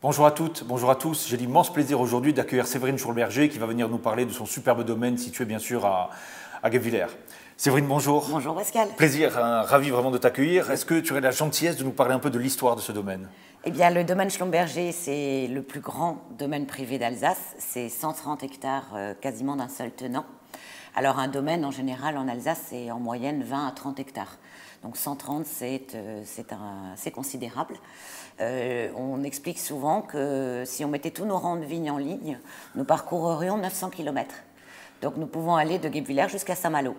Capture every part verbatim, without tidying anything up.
Bonjour à toutes, bonjour à tous. J'ai l'immense plaisir aujourd'hui d'accueillir Séverine Schoulberger qui va venir nous parler de son superbe domaine situé bien sûr à, à Guebwiller. Séverine, bonjour. Bonjour Pascal. Plaisir, hein, ravi vraiment de t'accueillir. Est-ce que tu aurais la gentillesse de nous parler un peu de l'histoire de ce domaine? Eh bien, le domaine Schlumberger, c'est le plus grand domaine privé d'Alsace. C'est cent trente hectares euh, quasiment d'un seul tenant. Alors, un domaine, en général, en Alsace, c'est en moyenne vingt à trente hectares. Donc, cent trente, c'est euh, assez considérable. Euh, on explique souvent que si on mettait tous nos rangs de vignes en ligne, nous parcourrions neuf cents kilomètres. Donc, nous pouvons aller de Guebwiller jusqu'à Saint-Malo.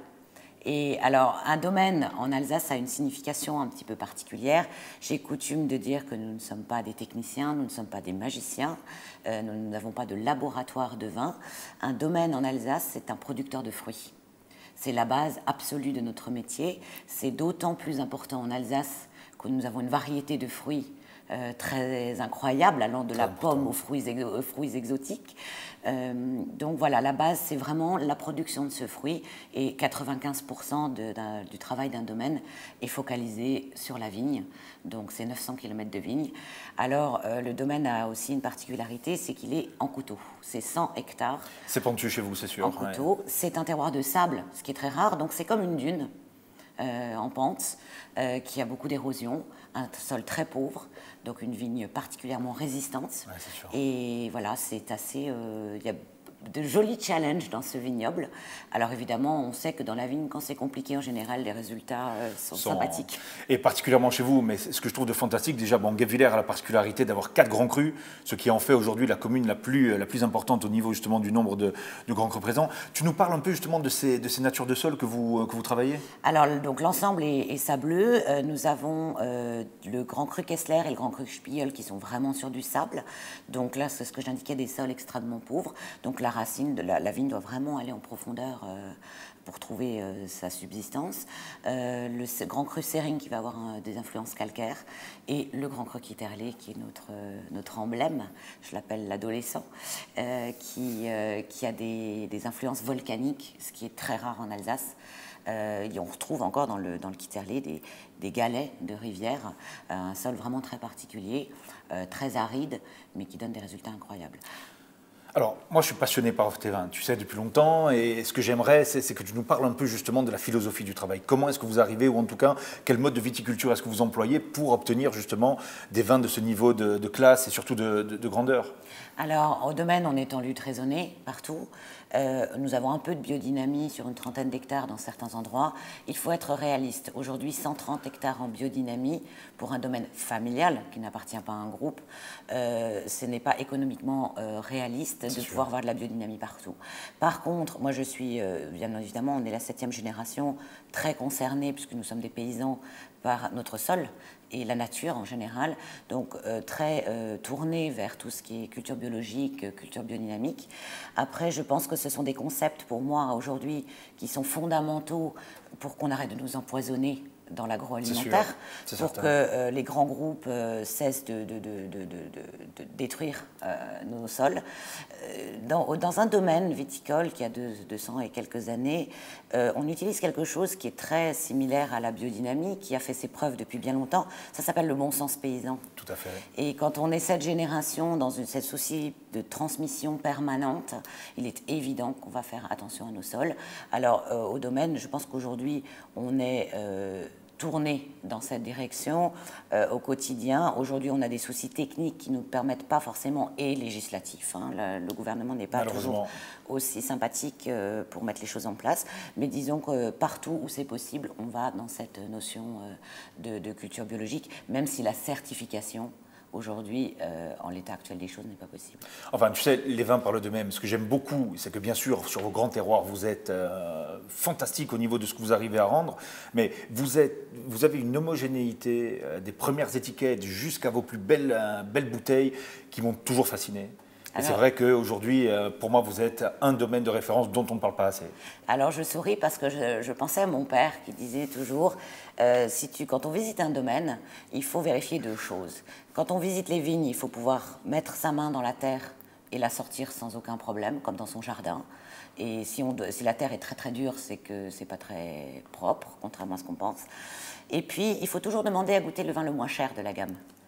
Et alors, un domaine en Alsace a une signification un petit peu particulière. J'ai coutume de dire que nous ne sommes pas des techniciens, nous ne sommes pas des magiciens, euh, nous n'avons pas de laboratoire de vin. Un domaine en Alsace, c'est un producteur de fruits. C'est la base absolue de notre métier. C'est d'autant plus important en Alsace que nous avons une variété de fruits Euh, très incroyable, allant de la pomme aux fruits, ex aux fruits exotiques. Euh, donc voilà, la base, c'est vraiment la production de ce fruit et quatre-vingt-quinze pour cent de, du travail d'un domaine est focalisé sur la vigne. Donc c'est neuf cents kilomètres de vigne. Alors euh, le domaine a aussi une particularité, c'est qu'il est en coteau. C'est cent hectares. C'est pentu chez vous, c'est sûr. En coteau. Ouais. C'est un terroir de sable, ce qui est très rare. Donc c'est comme une dune. Euh, en pente, euh, qui a beaucoup d'érosion, un sol très pauvre, donc une vigne particulièrement résistante. Ouais, c'est sûr. Et voilà, c'est assez... Euh, y a de jolis challenges dans ce vignoble. Alors évidemment, on sait que dans la vigne, quand c'est compliqué, en général, les résultats euh, sont, sont sympathiques. Et particulièrement chez vous, mais ce que je trouve de fantastique, déjà, bon, Guebwiller a la particularité d'avoir quatre grands crus, ce qui en fait aujourd'hui la commune la plus, la plus importante au niveau justement du nombre de, de grands crus présents. Tu nous parles un peu justement de ces, de ces natures de sol que vous, que vous travaillez? Alors, donc l'ensemble est, est sableux. Euh, nous avons euh, le grand cru Kessler et le grand cru Spiel qui sont vraiment sur du sable. Donc là, c'est ce que j'indiquais, des sols extrêmement pauvres. Donc la racine de la, la vigne doit vraiment aller en profondeur euh, pour trouver euh, sa subsistance. Euh, le grand cru Sering qui va avoir euh, des influences calcaires et le grand cru Kitterlé qui est notre, euh, notre emblème, je l'appelle l'adolescent, euh, qui, euh, qui a des, des influences volcaniques, ce qui est très rare en Alsace. Euh, et on retrouve encore dans le, dans le Kitterlé des, des galets de rivière, euh, un sol vraiment très particulier, euh, très aride, mais qui donne des résultats incroyables. Alors, moi, je suis passionné par tes vins, tu sais, depuis longtemps, et ce que j'aimerais, c'est que tu nous parles un peu justement de la philosophie du travail. Comment est-ce que vous arrivez, ou en tout cas, quel mode de viticulture est-ce que vous employez pour obtenir justement des vins de ce niveau de, de classe et surtout de, de, de grandeur? Alors, au domaine, on est en lutte raisonnée partout. Euh, nous avons un peu de biodynamie sur une trentaine d'hectares dans certains endroits. Il faut être réaliste. Aujourd'hui, cent trente hectares en biodynamie pour un domaine familial qui n'appartient pas à un groupe, euh, ce n'est pas économiquement euh, réaliste de pouvoir avoir de la biodynamie partout. Par contre, moi je suis, euh, bien évidemment, on est la septième génération très concernée puisque nous sommes des paysans par notre sol et la nature en général, donc euh, très euh, tourné vers tout ce qui est culture biologique, culture biodynamique. Après, je pense que ce sont des concepts pour moi aujourd'hui qui sont fondamentaux pour qu'on arrête de nous empoisonner dans l'agroalimentaire, pour certain. que euh, les grands groupes euh, cessent de, de, de, de, de, de détruire euh, nos sols. Euh, dans, dans un domaine viticole qui a deux cents et quelques années, euh, on utilise quelque chose qui est très similaire à la biodynamie, qui a fait ses preuves depuis bien longtemps. Ça s'appelle le bon sens paysan. Tout à fait. Et quand on est cette génération dans une, cette souci de transmission permanente, il est évident qu'on va faire attention à nos sols. Alors, euh, au domaine, je pense qu'aujourd'hui, on est... Euh, tourner dans cette direction euh, au quotidien. Aujourd'hui, on a des soucis techniques qui ne nous permettent pas forcément, et législatifs. Hein, le, le gouvernement n'est pas toujours aussi sympathique euh, pour mettre les choses en place. Mais disons que partout où c'est possible, on va dans cette notion euh, de, de culture biologique, même si la certification aujourd'hui, euh, en l'état actuel des choses, n'est pas possible. Enfin, tu sais, les vins parlent d'eux-mêmes. Ce que j'aime beaucoup, c'est que bien sûr, sur vos grands terroirs, vous êtes euh, fantastique au niveau de ce que vous arrivez à rendre, mais vous, êtes, vous avez une homogénéité euh, des premières étiquettes jusqu'à vos plus belles, euh, belles bouteilles qui m'ont toujours fasciné. Et c'est vrai qu'aujourd'hui, euh, pour moi, vous êtes un domaine de référence dont on ne parle pas assez. Alors, je souris parce que je, je pensais à mon père qui disait toujours, euh, si tu, quand on visite un domaine, il faut vérifier deux choses. Quand on visite les vignes, il faut pouvoir mettre sa main dans la terre et la sortir sans aucun problème, comme dans son jardin. Et si, on, si la terre est très très dure, c'est que c'est pas très propre, contrairement à ce qu'on pense. Et puis, il faut toujours demander à goûter le vin le moins cher de la gamme.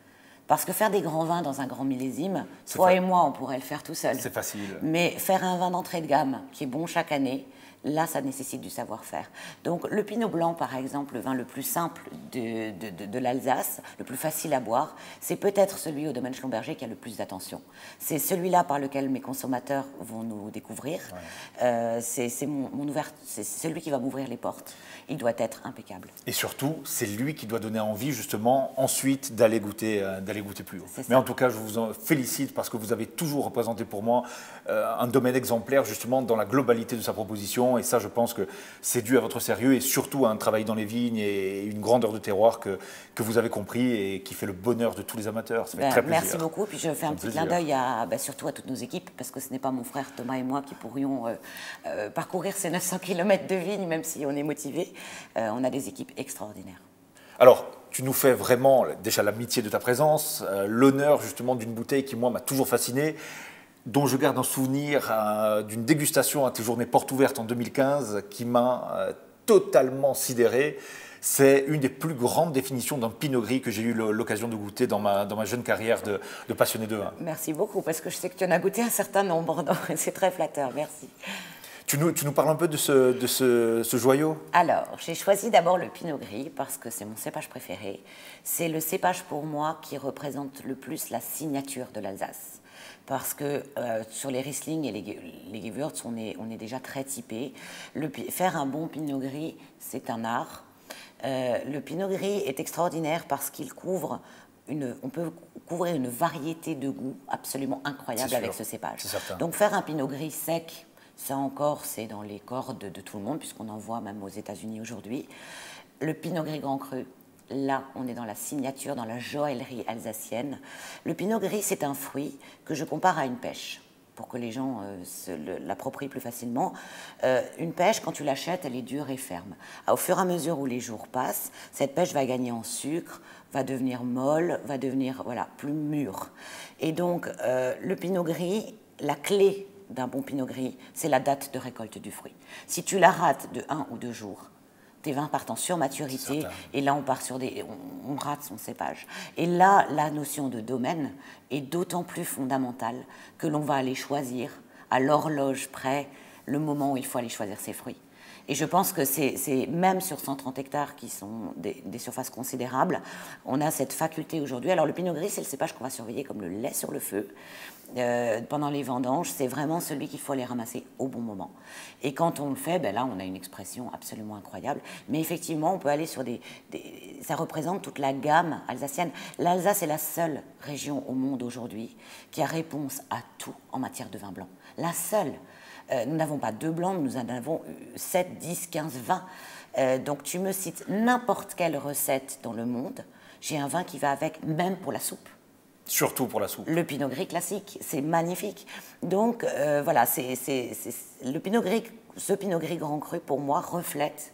Parce que faire des grands vins dans un grand millésime, toi et moi, on pourrait le faire tout seul. C'est facile. Mais faire un vin d'entrée de gamme qui est bon chaque année, là, ça nécessite du savoir-faire. Donc, le Pinot Blanc, par exemple, le vin le plus simple de, de, de, de l'Alsace, le plus facile à boire, c'est peut-être celui au domaine Schlumberger qui a le plus d'attention. C'est celui-là par lequel mes consommateurs vont nous découvrir. Ouais. Euh, c'est mon, mon ouvert, c'est celui qui va m'ouvrir les portes. Il doit être impeccable. Et surtout, c'est lui qui doit donner envie, justement, ensuite d'aller goûter, euh, d'aller goûter plus haut. Mais en tout cas, je vous en félicite parce que vous avez toujours représenté pour moi euh, un domaine exemplaire, justement, dans la globalité de sa proposition. Et ça, je pense que c'est dû à votre sérieux et surtout à un travail dans les vignes et une grandeur de terroir que, que vous avez compris et qui fait le bonheur de tous les amateurs. Ça fait ben, très plaisir. Merci beaucoup. Puis je fais un petit clin d'œil à, ben, surtout à toutes nos équipes parce que ce n'est pas mon frère Thomas et moi qui pourrions euh, euh, parcourir ces neuf cents kilomètres de vignes, même si on est motivés. Euh, on a des équipes extraordinaires. Alors, tu nous fais vraiment déjà l'amitié de ta présence, euh, l'honneur justement d'une bouteille qui, moi, m'a toujours fasciné, dont je garde un souvenir euh, d'une dégustation à tes journées portes ouvertes en deux mille quinze qui m'a euh, totalement sidéré. C'est une des plus grandes définitions d'un Pinot Gris que j'ai eu l'occasion de goûter dans ma, dans ma jeune carrière de, de passionné de vin. Merci beaucoup, parce que je sais que tu en as goûté un certain nombre, c'est très flatteur, merci. Tu nous, tu nous parles un peu de ce, de ce, ce joyau? Alors, j'ai choisi d'abord le Pinot Gris parce que c'est mon cépage préféré. C'est le cépage pour moi qui représente le plus la signature de l'Alsace. Parce que euh, sur les Riesling et les, les Gewürz, on est, on est déjà très typé. Le, faire un bon Pinot Gris, c'est un art. Euh, le Pinot Gris est extraordinaire parce qu'il couvre Une, on peut couvrir une variété de goûts absolument incroyable avec ce cépage. Donc faire un Pinot Gris sec, ça encore, c'est dans les cordes de tout le monde, puisqu'on en voit même aux États-Unis aujourd'hui. Le Pinot Gris Grand Cru, là, on est dans la signature, dans la joaillerie alsacienne. Le Pinot Gris, c'est un fruit que je compare à une pêche, pour que les gens euh, l'approprient plus facilement. Euh, une pêche, quand tu l'achètes, elle est dure et ferme. Au fur et à mesure où les jours passent, cette pêche va gagner en sucre, va devenir molle, va devenir voilà, plus mûre. Et donc, euh, le Pinot Gris, la clé d'un bon Pinot Gris, c'est la date de récolte du fruit. Si tu la rates de un ou deux jours, tes vins partent en surmaturité, et là on part sur des, on, on rate son cépage. Et là, la notion de domaine est d'autant plus fondamentale que l'on va aller choisir à l'horloge près le moment où il faut aller choisir ses fruits. Et je pense que c'est même sur cent trente hectares qui sont des, des surfaces considérables, on a cette faculté aujourd'hui. Alors le Pinot Gris, c'est le cépage qu'on va surveiller comme le lait sur le feu. Euh, pendant les vendanges, c'est vraiment celui qu'il faut aller ramasser au bon moment. Et quand on le fait, ben là, on a une expression absolument incroyable. Mais effectivement, on peut aller sur des... des ça représente toute la gamme alsacienne. L'Alsace est la seule région au monde aujourd'hui qui a réponse à tout en matière de vin blanc. La seule. Euh, nous n'avons pas deux blancs, nous en avons sept, dix, quinze, vingt. Euh, donc tu me cites n'importe quelle recette dans le monde, j'ai un vin qui va avec, même pour la soupe. Surtout pour la soupe. Le Pinot Gris classique, c'est magnifique. Donc euh, voilà, c'est, c'est, c'est, le Pinot Gris, ce Pinot Gris Grand Cru, pour moi, reflète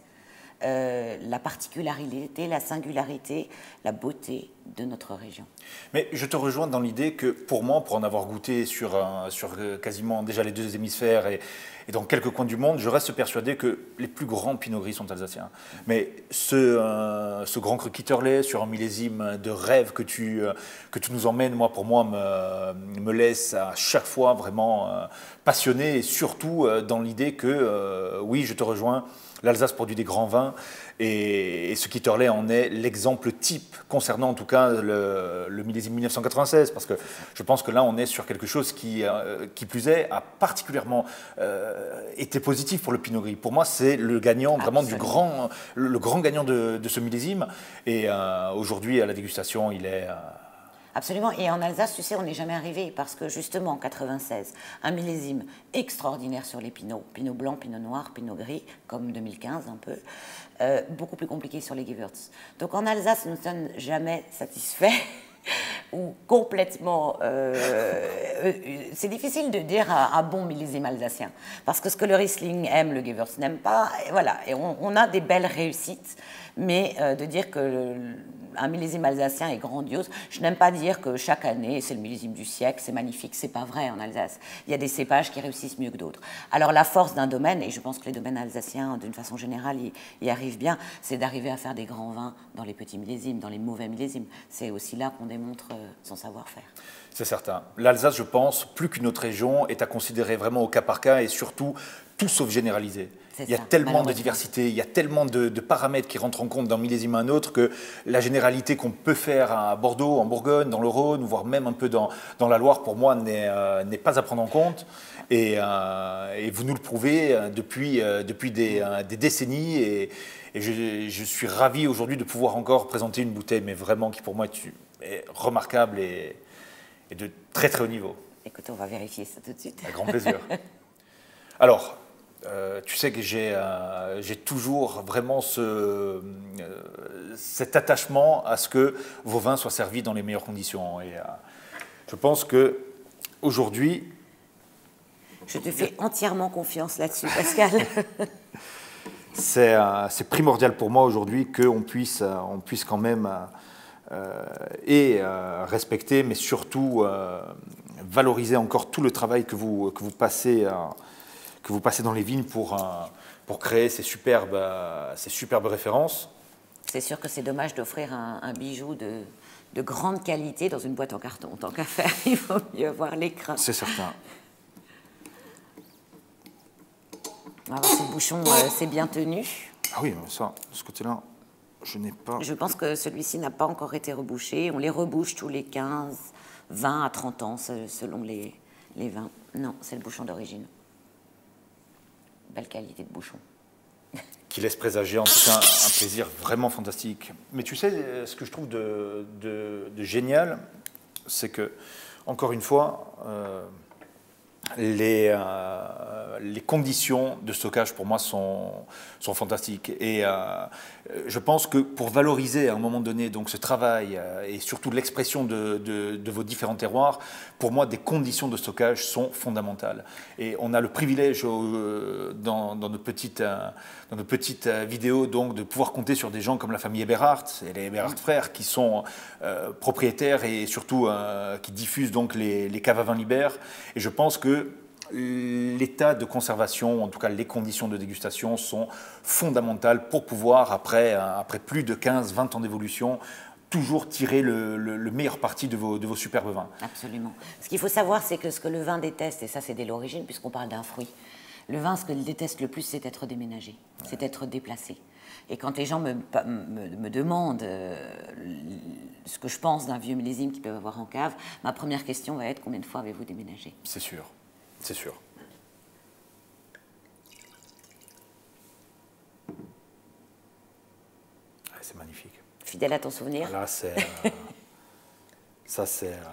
euh, la particularité, la singularité, la beauté de notre région. Mais je te rejoins dans l'idée que pour moi, pour en avoir goûté sur, un, sur quasiment déjà les deux hémisphères et, et dans quelques coins du monde, je reste persuadé que les plus grands Pinot Gris sont alsaciens. Mais ce, euh, ce Grand Cru Kitterley sur un millésime de rêve que tu, euh, que tu nous emmènes, moi pour moi, me, me laisse à chaque fois vraiment euh, passionné et surtout euh, dans l'idée que, euh, oui, je te rejoins, l'Alsace produit des grands vins et, et ce Kitterley en est l'exemple type concernant en tout cas le, le millésime mille neuf cent quatre-vingt-seize parce que je pense que là on est sur quelque chose qui, euh, qui plus est, a particulièrement euh, été positif pour le Pinot Gris. Pour moi c'est le gagnant, vraiment Absolument. du grand, le, le grand gagnant de, de ce millésime et euh, aujourd'hui à la dégustation il est... Euh, Absolument, et en Alsace, tu sais, on n'est jamais arrivé parce que justement en quatre-vingt-seize, un millésime extraordinaire sur les pinots, pinot blanc, pinot noir, pinot gris, comme deux mille quinze un peu, euh, beaucoup plus compliqué sur les Gewürz. Donc en Alsace, nous ne sommes jamais satisfaits ou complètement... Euh, euh, c'est difficile de dire un, un bon millésime alsacien parce que ce que le Riesling aime, le Gewürz n'aime pas, et voilà, et on, on a des belles réussites, mais euh, de dire que... Le, un millésime alsacien est grandiose. Je n'aime pas dire que chaque année, c'est le millésime du siècle, c'est magnifique, c'est pas vrai en Alsace. Il y a des cépages qui réussissent mieux que d'autres. Alors la force d'un domaine, et je pense que les domaines alsaciens, d'une façon générale, y, y arrivent bien, c'est d'arriver à faire des grands vins dans les petits millésimes, dans les mauvais millésimes. C'est aussi là qu'on démontre son savoir-faire. C'est certain. L'Alsace, je pense, plus qu'une autre région, est à considérer vraiment au cas par cas et surtout tout sauf généralisé. Il y a ça, tellement de diversité, il y a tellement de, de paramètres qui rentrent en compte d'un millésime à un autre que la généralité qu'on peut faire à Bordeaux, en Bourgogne, dans le Rhône, voire même un peu dans, dans la Loire, pour moi, n'est euh, n'est pas à prendre en compte. Et, euh, et vous nous le prouvez euh, depuis, euh, depuis des, euh, des décennies. Et, et je, je suis ravi aujourd'hui de pouvoir encore présenter une bouteille, mais vraiment qui pour moi est, est remarquable et, et de très très haut niveau. Écoute, on va vérifier ça tout de suite. Avec grand plaisir. Alors, euh, tu sais que j'ai euh, j'ai toujours vraiment ce, euh, cet attachement à ce que vos vins soient servis dans les meilleures conditions. Et euh, je pense que aujourd'hui, je te fais entièrement confiance là-dessus, Pascal. c'est euh, primordial pour moi aujourd'hui qu'on puisse, euh, on puisse quand même euh, et euh, respecter, mais surtout euh, valoriser encore tout le travail que vous, que vous, passez, euh, que vous passez dans les vignes pour, euh, pour créer ces superbes, euh, ces superbes références. C'est sûr que c'est dommage d'offrir un, un bijou de, de grande qualité dans une boîte en carton. Tant qu'à faire, il faut mieux avoir l'écran. C'est certain. On va voir si le bouchon euh, s'est bien tenu. Ah oui, ça, de ce côté-là, je n'ai pas... Je pense que celui-ci n'a pas encore été rebouché. On les rebouche tous les quinze, vingt à trente ans, selon les, les vins. Non, c'est le bouchon d'origine. Belle qualité de bouchon. Qui laisse présager en tout cas un plaisir vraiment fantastique. Mais tu sais, ce que je trouve de, de, de génial, c'est que, encore une fois, euh, les, euh, les conditions de stockage pour moi sont, sont fantastiques. Et euh, je pense que pour valoriser à un moment donné donc, ce travail euh, et surtout l'expression de, de, de vos différents terroirs, pour moi des conditions de stockage sont fondamentales. Et on a le privilège euh, dans, dans nos petites, euh, dans nos petites euh, vidéos donc, de pouvoir compter sur des gens comme la famille Eberhardt et les Eberhardt frères qui sont euh, propriétaires et surtout euh, qui diffusent donc, les, les caves à vin Libère. Et je pense que l'état de conservation, en tout cas les conditions de dégustation, sont fondamentales pour pouvoir, après, après plus de quinze vingt ans d'évolution, toujours tirer le, le, le meilleur parti de vos, de vos superbes vins. Absolument. Ce qu'il faut savoir, c'est que ce que le vin déteste, et ça c'est dès l'origine, puisqu'on parle d'un fruit, le vin, ce qu'il déteste le plus, c'est être déménagé, ouais. c'est être déplacé. Et quand les gens me, me, me demandent euh, ce que je pense d'un vieux millésime qu'ils peuvent avoir en cave, ma première question va être: combien de fois avez-vous déménagé? C'est sûr. C'est sûr. Ah, c'est magnifique. Fidèle à ton souvenir. Là, c'est... Euh, ça, c'est... Euh...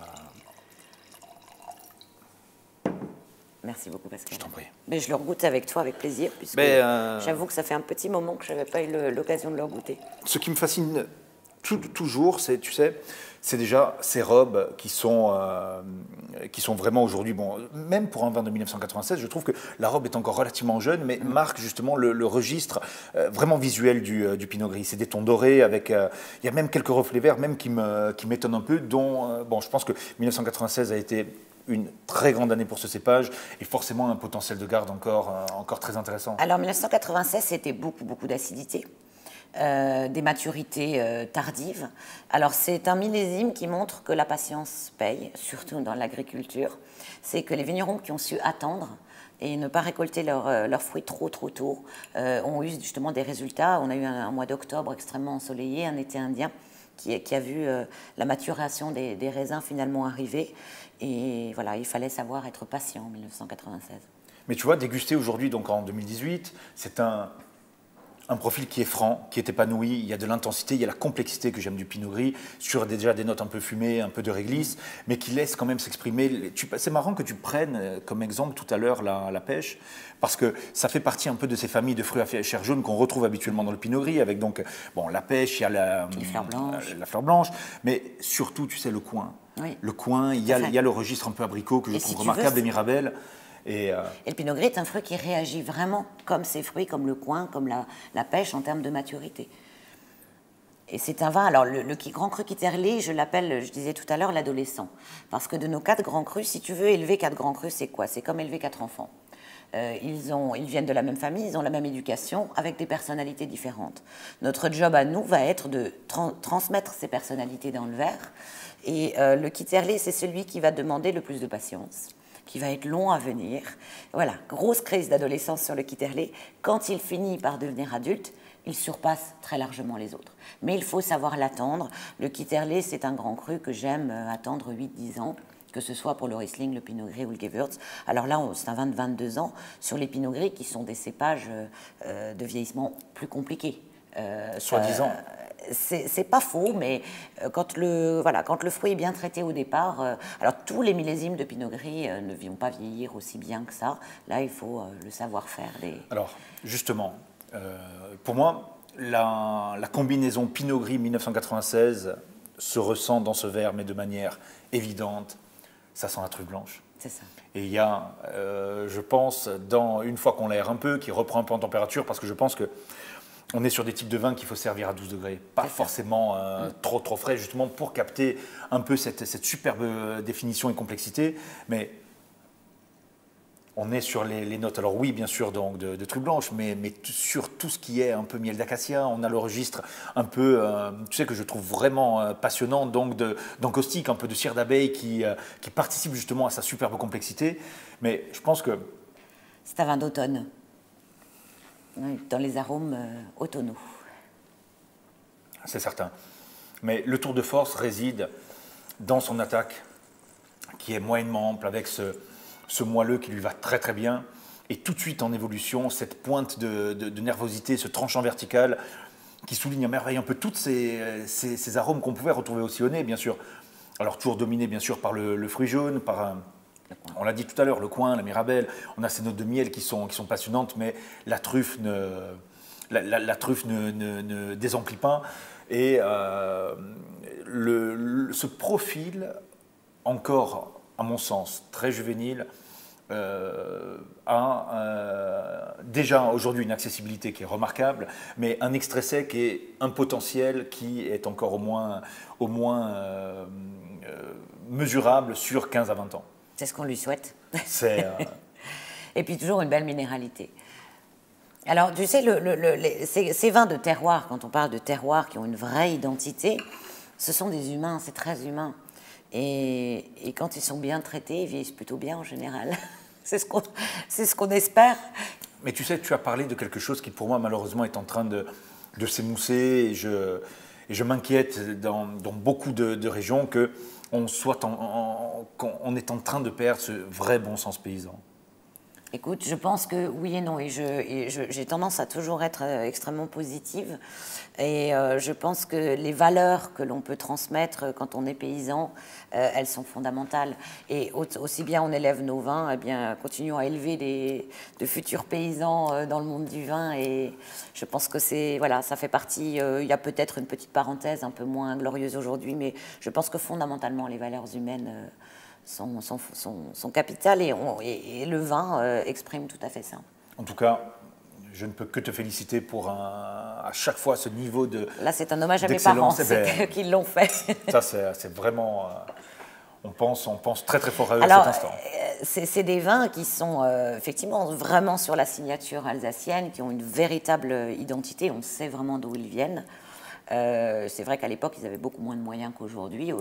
Merci beaucoup, Pascal. Je t'en prie. Mais je le regoute avec toi, avec plaisir, puisque euh... j'avoue que ça fait un petit moment que je n'avais pas eu l'occasion de le goûter. Ce qui me fascine tout, toujours, c'est, tu sais, c'est déjà ces robes qui sont, euh, qui sont vraiment aujourd'hui, bon, même pour un vin de mille neuf cent quatre-vingt-seize, je trouve que la robe est encore relativement jeune, mais mmh. marque justement le, le registre euh, vraiment visuel du, euh, du Pinot Gris. C'est des tons dorés, avec, euh, il y a même quelques reflets verts, même qui me, qui m'étonnent un peu, dont, euh, bon, je pense que mille neuf cent quatre-vingt-seize a été une très grande année pour ce cépage et forcément un potentiel de garde encore, euh, encore très intéressant. Alors mille neuf cent quatre-vingt-seize, c'était beaucoup, beaucoup d'acidité. Euh, des maturités euh, tardives. Alors c'est un millésime qui montre que la patience paye, surtout dans l'agriculture. C'est que les vignerons qui ont su attendre et ne pas récolter leurs euh, leur fruits trop trop tôt euh, ont eu justement des résultats. On a eu un, un mois d'octobre extrêmement ensoleillé, un été indien qui, qui a vu euh, la maturation des, des raisins finalement arriver. Et voilà, il fallait savoir être patient en mille neuf cent quatre-vingt-seize. Mais tu vois, déguster aujourd'hui, donc en deux mille dix-huit, c'est un... un profil qui est franc, qui est épanoui, il y a de l'intensité, il y a la complexité que j'aime du Pinot Gris, sur déjà des notes un peu fumées, un peu de réglisse, mais qui laisse quand même s'exprimer. C'est marrant que tu prennes comme exemple tout à l'heure la, la pêche, parce que ça fait partie un peu de ces familles de fruits à chair jaune qu'on retrouve habituellement dans le Pinot Gris, avec donc, bon, la pêche, il y a la, Les fleurs blanches. la fleur blanche, mais surtout, tu sais, le coin. Oui. Le coin, il y, a, il y a le registre un peu abricot que je et trouve si remarquable des Mirabelles. Et, euh... et le Pinot Gris est un fruit qui réagit vraiment comme ces fruits, comme le coin, comme la, la pêche en termes de maturité. Et c'est un vin, alors le, le grand cru Quiterlé, je l'appelle, je disais tout à l'heure, l'adolescent. Parce que de nos quatre grands crus, si tu veux élever quatre grands crus, c'est quoi? C'est comme élever quatre enfants. Euh, ils, ont, ils viennent de la même famille, ils ont la même éducation, avec des personnalités différentes. Notre job à nous va être de tra transmettre ces personnalités dans le verre. Et euh, le Kitterlé, c'est celui qui va demander le plus de patience, qui va être long à venir. Voilà, grosse crise d'adolescence sur le Kitterlé. Quand il finit par devenir adulte, il surpasse très largement les autres. Mais il faut savoir l'attendre. Le Kitterlé, c'est un grand cru que j'aime attendre huit dix ans, que ce soit pour le Riesling, le Pinot Gris ou le Gewürz. Alors là, c'est un vin de vingt-deux ans sur les Pinot Gris qui sont des cépages euh, de vieillissement plus compliqués. Euh, Soi-disant. C'est pas faux, mais quand le, voilà, quand le fruit est bien traité au départ, euh, alors tous les millésimes de Pinot Gris euh, ne vont pas vieillir aussi bien que ça. Là, il faut euh, le savoir-faire. Des... Alors, justement, euh, pour moi, la, la combinaison Pinot Gris mille neuf cent quatre-vingt-seize se ressent dans ce verre, mais de manière évidente. Ça sent la truffe blanche. C'est ça. Et il y a, euh, je pense, dans, une fois qu'on l'aère un peu, qui reprend un peu en température, parce que je pense que on est sur des types de vins qu'il faut servir à douze degrés, pas forcément euh, mmh. trop trop frais, justement pour capter un peu cette, cette superbe définition et complexité. Mais on est sur les, les notes, alors oui, bien sûr, donc de, de truffe blanche, mais, mais sur tout ce qui est un peu miel d'acacia. On a le registre un peu, euh, tu sais, que je trouve vraiment euh, passionnant, donc d'encaustique, un peu de cire d'abeille qui, euh, qui participe justement à sa superbe complexité. Mais je pense que... C'est un vin d'automne, dans les arômes euh, automnaux. C'est certain. Mais le tour de force réside dans son attaque, qui est moyennement ample, avec ce, ce moelleux qui lui va très très bien, et tout de suite en évolution, cette pointe de, de, de nervosité, ce tranchant vertical, qui souligne à merveille un peu tous ces, ces, ces arômes qu'on pouvait retrouver aussi au nez, bien sûr. Alors toujours dominé bien sûr par le, le fruit jaune, par un... On l'a dit tout à l'heure, le coin, la mirabelle, on a ces notes de miel qui sont, qui sont passionnantes, mais la truffe ne, la, la, la truffe ne, ne, ne désemplit pas. Et euh, le, le, ce profil, encore à mon sens très juvénile, euh, a euh, déjà aujourd'hui une accessibilité qui est remarquable, mais un extrait sec et un potentiel qui est encore au moins, au moins euh, euh, mesurable sur quinze à vingt ans. C'est ce qu'on lui souhaite. C'est, euh... Et puis toujours une belle minéralité. Alors, tu sais, le, le, le, les, ces, ces vins de terroir, quand on parle de terroir qui ont une vraie identité, ce sont des humains, c'est très humain. Et, et quand ils sont bien traités, ils vieillissent plutôt bien en général. C'est ce qu'on c'est ce qu'on espère. Mais tu sais, tu as parlé de quelque chose qui, pour moi, malheureusement, est en train de, de s'émousser. Et je, et je m'inquiète dans, dans beaucoup de, de régions que on, soit en, en, qu'on est en train de perdre ce vrai bon sens paysan. Écoute, je pense que oui et non. Et je, et je, j'ai tendance à toujours être extrêmement positive. Et euh, je pense que les valeurs que l'on peut transmettre quand on est paysan, euh, elles sont fondamentales. Et aussi bien on élève nos vins, eh bien, continuons à élever des, de futurs paysans euh, dans le monde du vin. Et je pense que c'est, voilà, ça fait partie. Euh, il y a peut-être une petite parenthèse un peu moins glorieuse aujourd'hui, mais je pense que fondamentalement, les valeurs humaines euh, sont, sont, sont, sont capitales et, on, et, et le vin euh, exprime tout à fait ça. En tout cas, je ne peux que te féliciter pour un, à chaque fois ce niveau de Là, c'est un hommage à mes parents, c'est ben, qui l'ont fait. Ça, c'est vraiment... Euh, on, pense, on pense très très fort à eux Alors, à cet instant. Euh, c'est des vins qui sont euh, effectivement vraiment sur la signature alsacienne, qui ont une véritable identité, on sait vraiment d'où ils viennent. Euh, c'est vrai qu'à l'époque, ils avaient beaucoup moins de moyens qu'aujourd'hui.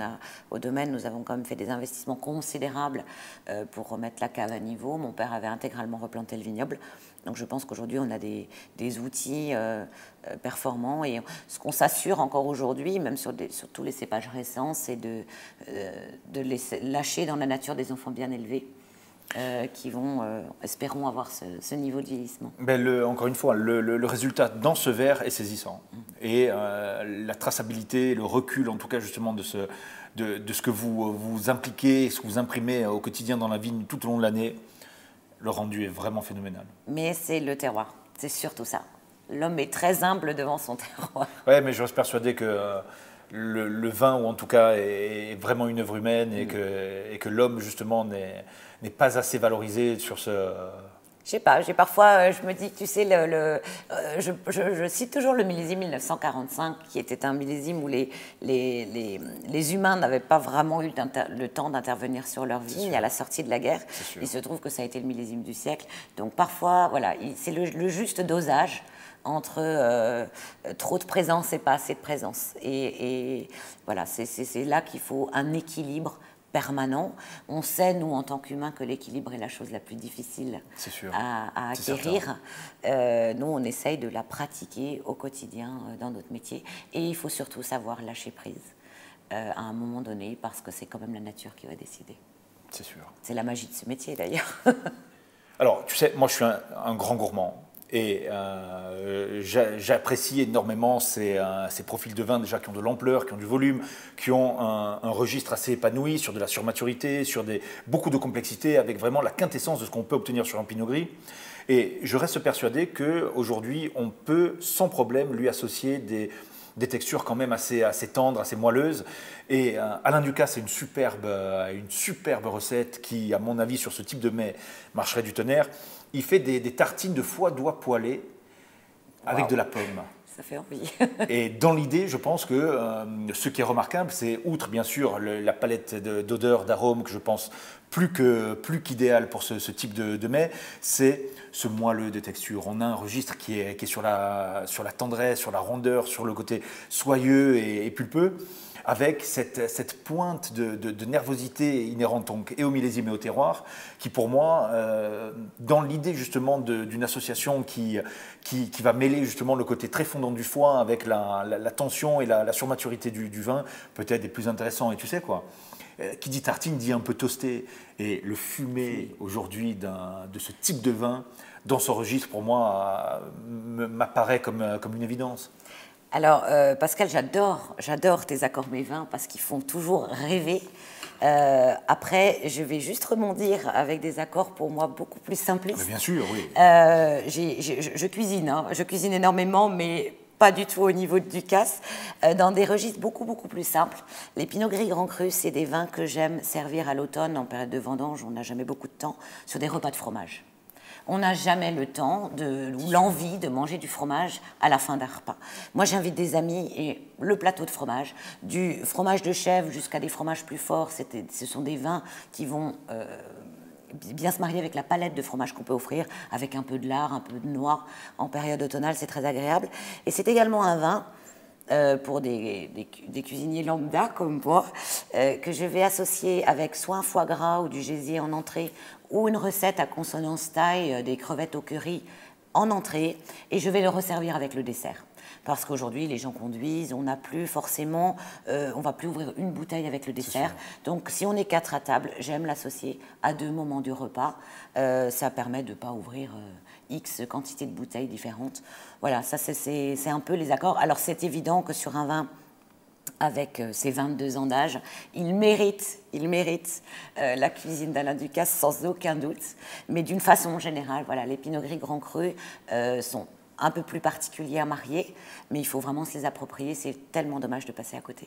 Au domaine, nous avons quand même fait des investissements considérables euh, pour remettre la cave à niveau. Mon père avait intégralement replanté le vignoble. Donc je pense qu'aujourd'hui, on a des, des outils euh, euh, performants. Et ce qu'on s'assure encore aujourd'hui, même sur, des, sur tous les cépages récents, c'est de, euh, de laisser, lâcher dans la nature des enfants bien élevés. Euh, qui vont, euh, espérons, avoir ce, ce niveau de vieillissement. Ben le, encore une fois, le, le, le résultat dans ce verre est saisissant. Mmh. Et euh, la traçabilité, le recul, en tout cas, justement, de ce, de, de ce que vous, vous impliquez, ce que vous imprimez au quotidien dans la vigne tout au long de l'année, le rendu est vraiment phénoménal. Mais c'est le terroir, c'est surtout ça. L'homme est très humble devant son terroir. Oui, mais je reste persuadé que euh, le, le vin, ou en tout cas, est vraiment une œuvre humaine et, mmh. que, et que l'homme, justement, n'est... n'est pas assez valorisé sur ce, Je sais pas, j'ai parfois, je me dis, tu sais, le, le, euh, je, je, je cite toujours le millésime mille neuf cent quarante-cinq, qui était un millésime où les, les, les, les humains n'avaient pas vraiment eu le temps d'intervenir sur leur vie à la sortie de la guerre. Il se trouve que ça a été le millésime du siècle. Donc parfois, voilà, c'est le, le juste dosage entre euh, trop de présence et pas assez de présence. Et, et voilà, c'est là qu'il faut un équilibre permanent. On sait, nous, en tant qu'humains, que l'équilibre est la chose la plus difficile à, à acquérir. Euh, nous, on essaye de la pratiquer au quotidien euh, dans notre métier. Et il faut surtout savoir lâcher prise euh, à un moment donné, parce que c'est quand même la nature qui va décider. C'est sûr. C'est la magie de ce métier, d'ailleurs. Alors, tu sais, moi, je suis un, un grand gourmand. Et euh, j'apprécie énormément ces, euh, ces profils de vin déjà qui ont de l'ampleur, qui ont du volume, qui ont un, un registre assez épanoui sur de la surmaturité, sur des, beaucoup de complexité, avec vraiment la quintessence de ce qu'on peut obtenir sur un pinot gris. Et je reste persuadé qu'aujourd'hui, on peut sans problème lui associer des, des textures quand même assez, assez tendres, assez moelleuses. Et euh, Alain Ducasse, c'est une superbe, euh, une superbe recette qui, à mon avis, sur ce type de mets, marcherait du tonnerre. Il fait des, des tartines de foie d'oie poêlées avec wow. de la pomme. Ça fait envie. Et dans l'idée, je pense que euh, ce qui est remarquable, c'est, outre bien sûr le, la palette d'odeurs, d'arômes, que je pense plus que plus qu'idéal pour ce, ce type de, de mets, c'est ce moelleux de texture. On a un registre qui est, qui est sur, la, sur la tendresse, sur la rondeur, sur le côté soyeux et, et pulpeux, avec cette, cette pointe de, de, de nervosité inhérente donc, et au millésime et au terroir, qui pour moi, euh, dans l'idée justement d'une association qui, qui, qui va mêler justement le côté très fondant du foie avec la, la, la tension et la, la surmaturité du, du vin, peut-être des plus intéressants. Et tu sais quoi, euh, qui dit tartine dit un peu toasté. Et le fumé aujourd'hui de ce type de vin, dans ce registre, pour moi, euh, m'apparaît comme, comme une évidence. Alors, euh, Pascal, j'adore, j'adore tes accords mets vins parce qu'ils font toujours rêver. Euh, après, je vais juste rebondir avec des accords pour moi beaucoup plus simplistes. Mais bien sûr, oui. Euh, j'ai, j'ai, je, je cuisine, hein, je cuisine énormément, mais pas du tout au niveau de Ducasse, euh, dans des registres beaucoup, beaucoup plus simples. Les Pinot Gris Grand Cru, c'est des vins que j'aime servir à l'automne, en période de vendange, on n'a jamais beaucoup de temps, sur des repas de fromage. On n'a jamais le temps de, ou l'envie de manger du fromage à la fin d'un repas. Moi, j'invite des amis et le plateau de fromage, du fromage de chèvre jusqu'à des fromages plus forts, ce sont des vins qui vont euh, bien se marier avec la palette de fromage qu'on peut offrir, avec un peu de lard, un peu de noix. En période automnale, c'est très agréable. Et c'est également un vin Euh, pour des, des, des cuisiniers lambda comme moi, euh, que je vais associer avec soit un foie gras ou du gésier en entrée, ou une recette à consonance thaï, euh, des crevettes au curry en entrée, et je vais le resservir avec le dessert. Parce qu'aujourd'hui, les gens conduisent, on n'a plus forcément, euh, on ne va plus ouvrir une bouteille avec le dessert. Donc, si on est quatre à table, j'aime l'associer à deux moments du repas. Euh, ça permet de ne pas ouvrir euh, X quantité de bouteilles différentes. Voilà, ça c'est un peu les accords. Alors, c'est évident que sur un vin avec euh, ses vingt-deux ans d'âge, il mérite, il mérite euh, la cuisine d'Alain Ducasse sans aucun doute. Mais d'une façon générale, voilà, les Pinot Gris Grand Cru euh, sont un peu plus particuliers à marier, mais il faut vraiment se les approprier. C'est tellement dommage de passer à côté.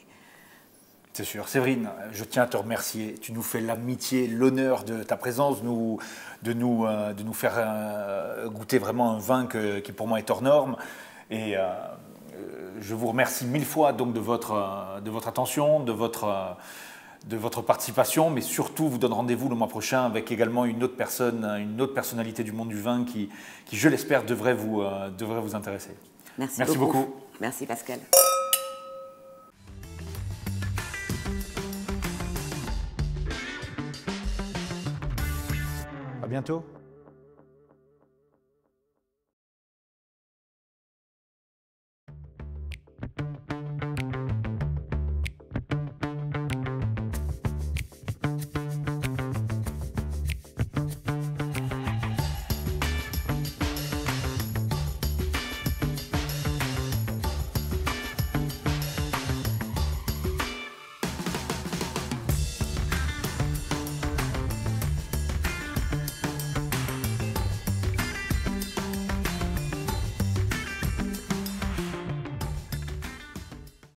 C'est sûr. Séverine, je tiens à te remercier. Tu nous fais l'amitié, l'honneur de ta présence, de nous, de nous, euh, de nous faire euh, goûter vraiment un vin que, qui pour moi est hors norme. Et euh, je vous remercie mille fois donc, de, votre, de votre attention, de votre, de votre participation, mais surtout vous donne rendez-vous le mois prochain avec également une autre personne, une autre personnalité du monde du vin qui, qui je l'espère, devrait vous, euh, devrait vous intéresser. Merci, Merci beaucoup. beaucoup. Merci Pascal. À bientôt.